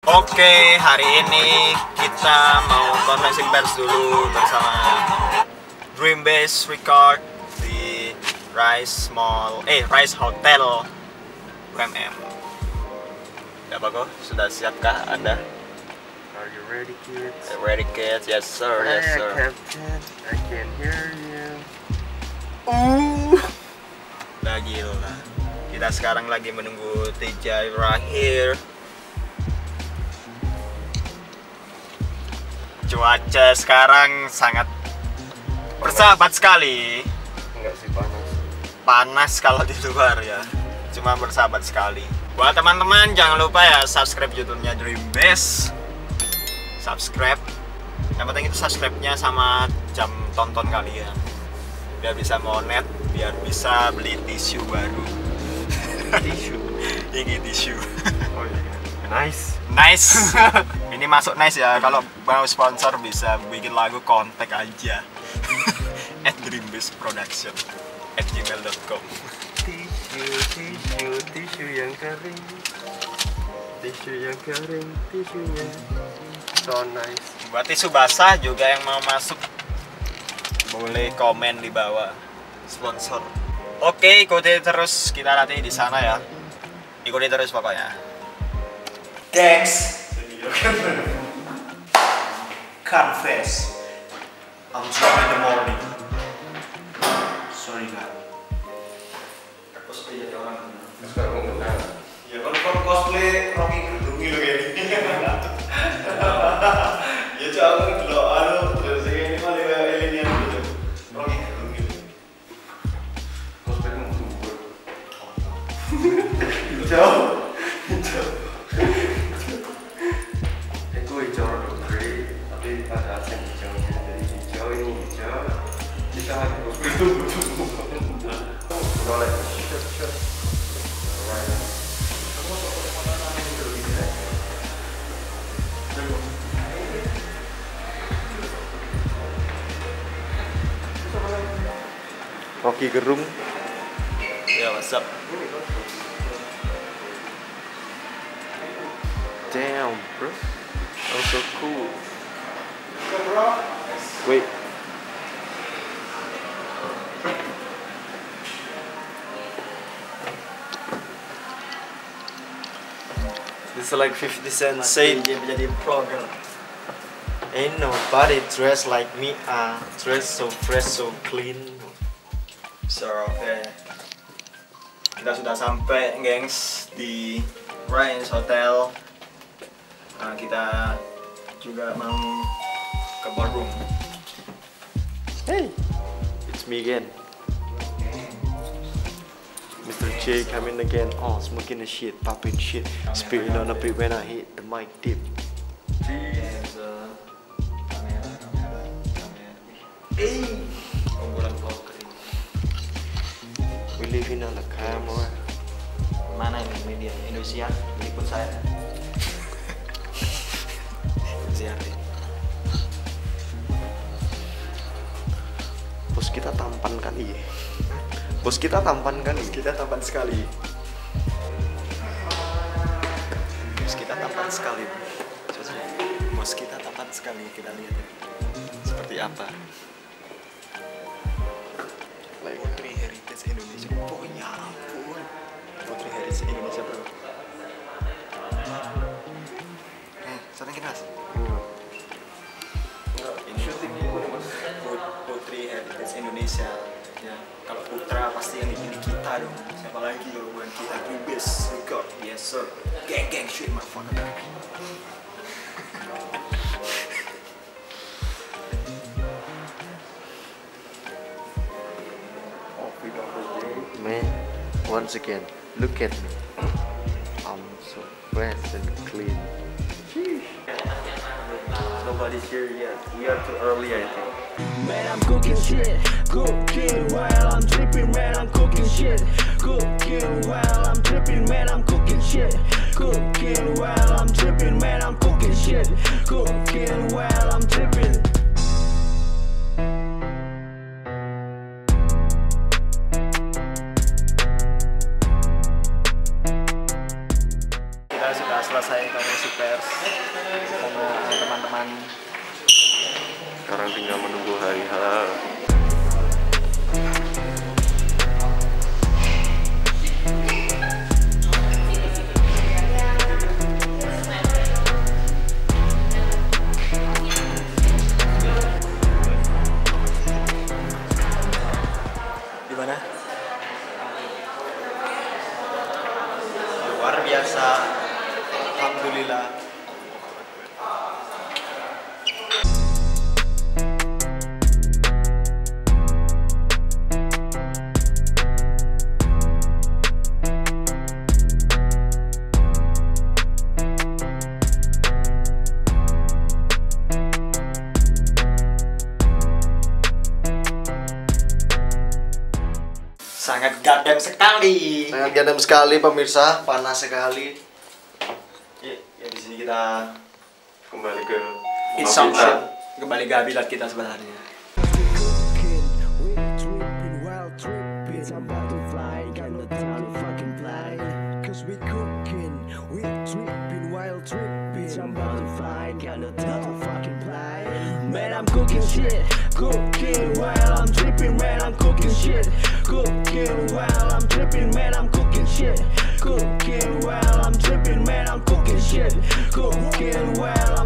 Oke, hari ini kita mau konferensi pers dulu bersama Dreambase Record di Rice Hotel UMM. Ya Bago, sudah siapkah Anda? Are you ready, kids? Ready kids, yes sir, yes sir. Captain, I can hear you. Udah gila. Kita sekarang lagi menunggu Tijay berakhir. Cuaca sekarang sangat bersahabat sekali. Enggak sih, panas. Panas kalau di luar ya. Cuma bersahabat sekali. Buat teman-teman jangan lupa ya subscribe YouTube-nya Dreambase. Subscribe. Yang penting itu subscribe-nya sama jam tonton kalian. Biar bisa monet, biar bisa beli tisu baru. Tisu. Ini tisu. Oh iya. Nice. Nice. Ini masuk nice ya. Kalau mau sponsor bisa bikin lagu, kontak aja. @dreambase.production@gmail.com. Tisu yang kering. Tisu yang kering, tisunya. So nice. Buat tisu basah juga yang mau masuk boleh komen di bawah. Sponsor. Oke, ikuti terus kita nanti di sana ya. Ikuti terus pokoknya. Thanks. Confess. I'm drunk in the morning. Sorry God. Cosplay jadi orang. Sekarang mau kenal. Ya kalau cosplay Rocky Gerungi lo kayak gini. Ya jangan lo terus ini malah alien gitu. Rocky Gerungi. Cosplay mau subur. Jauh. Itu hijau grey, tapi ada asing hijaunya. Jadi hijau ini hijau. Kita lagi cosplay itu boleh. Shut. Alright. Rocky Gerung. Ya what's up? Damn, bro. That was so cool. Wait. This is like 50 Cent said. Dia menjadi vlogger. Ain't nobody dressed like me. Dressed so fresh, so clean. So oke. Kita sudah sampai gengs di Rice Hotel. Nah, kita juga mau ke ballroom. Hey, it's me again. Mr. J coming again. Oh, smoking the shit, popping shit, spitting on the beat when I hit the mic tip. Kamera. Unggulan vlogger ini. We living on the camera. Mana ini media Indonesia? Ikut saya. Bos kita tampan kali ya. Bos kita tampan kan? Kita tampan sekali. Bos kita tampan sekali. Bos kita tampan sekali. Kita lihat ya. Seperti apa? Putri Heritage Indonesia. Oh ya ampun. Putri Heritage Indonesia bro. Sana kita. Ini Putri Heritage Indonesia. Ya, kalau putra pasti yang dipilih kita dong. Siapa lagi kalau bukan kita? Dreambase Record, yes sir. Gang shit motherfucker. Man, once again, look at me. I'm so fresh and clean. Nobody's here yet. We are too early, I think. Man, I'm cooking shit, cooking while I'm dripping, man, I'm cooking shit, cooking while I'm dripping, man, I'm cooking shit, cooking while I'm dripping, man, I'm cooking shit, cooking while I'm dripping. Kita sudah selesai konferensi pers. Sekarang tinggal menunggu hari H. Gimana? Luar biasa. Alhamdulillah. Sangat gadam sekali. Sangat gadam sekali pemirsa, panas sekali. Ya di sini kita Kembali ke it's Habitat. something. Kembali ke habitat kita sebenarnya. Man, I'm cooking shit, cooking while I'm tripping. Man, I'm cooking shit, cooking while I'm tripping. Man, I'm cooking shit, cooking while I'm tripping. Man, I'm cooking shit, cooking while